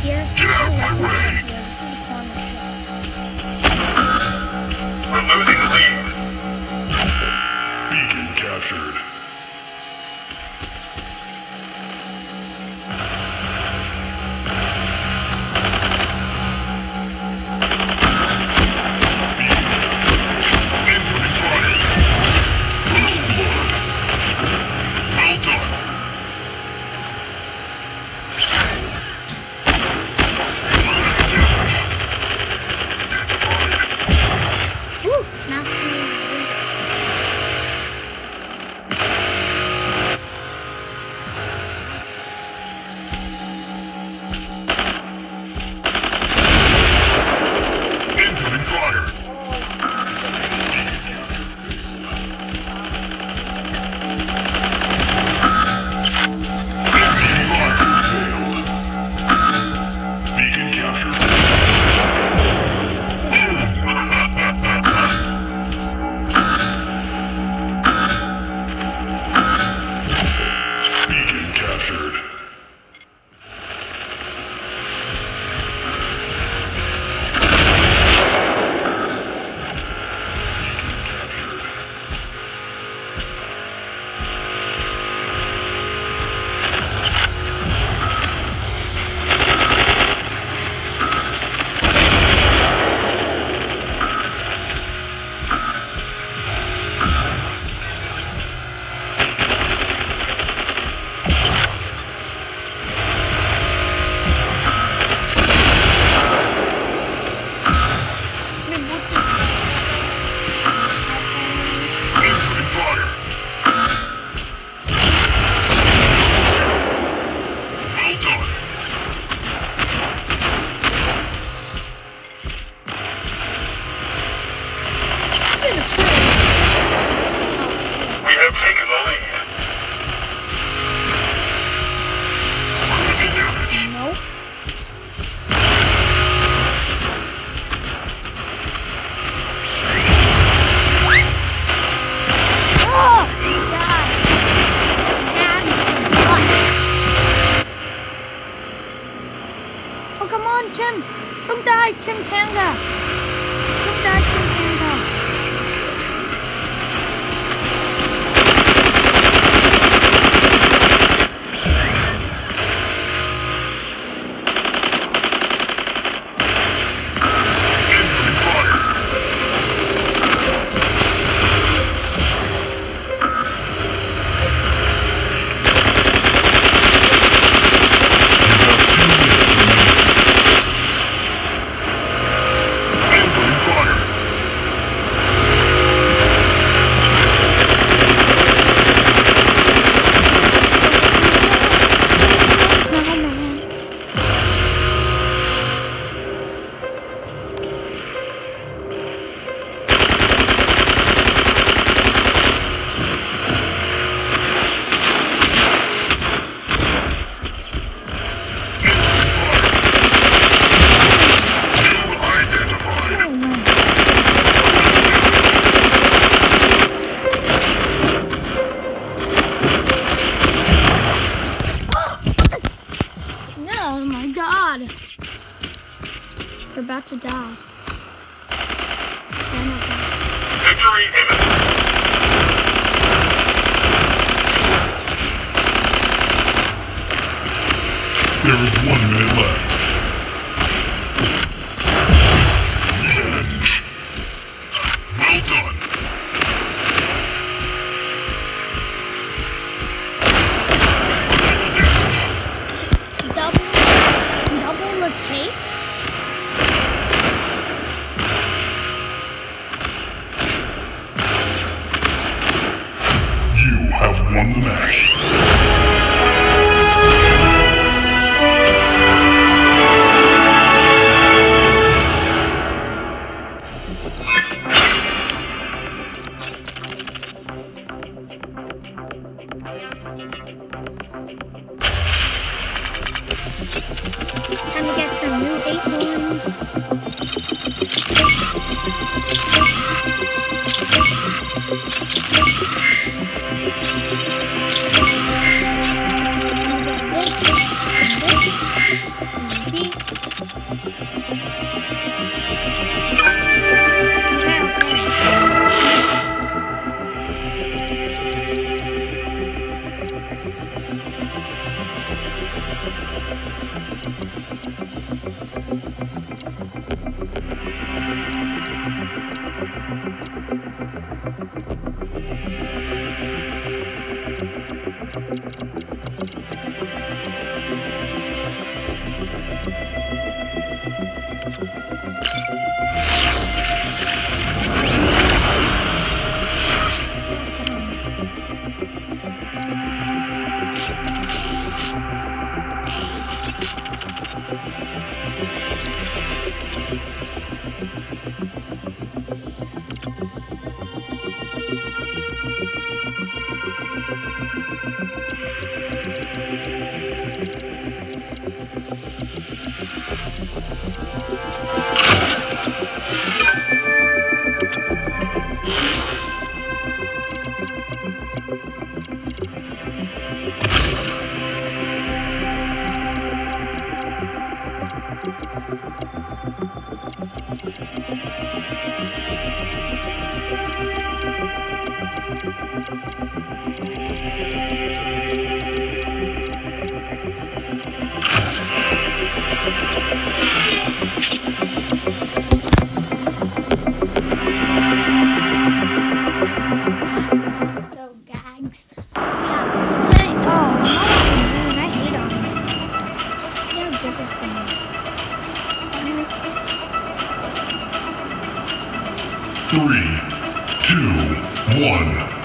here. Get out of my way. We're losing the lead. Beacon captured. Incoming fire. First blood. Well done. Woo! Not too. Incoming fire. Enemy fire failed. Beacon captured. Beacon captured. Incoming fire. Well done. We have taken the lead. Critical damage. Nope. Oh, God. Oh, come on, Chim. Don't die, Chimchanga. Don't die, Chimchanga. Incoming fire. Incoming fire. Kill identified. Oh my God. We're about to die. Victory imminent. There is 1 minute left. Revenge. Well done. Double the tape? You have won the match. Time to get some new acorns. See? Let's go, gags. Yeah, play. Oh, man, I hate on it. See how good this thing is. 3, 2, 1.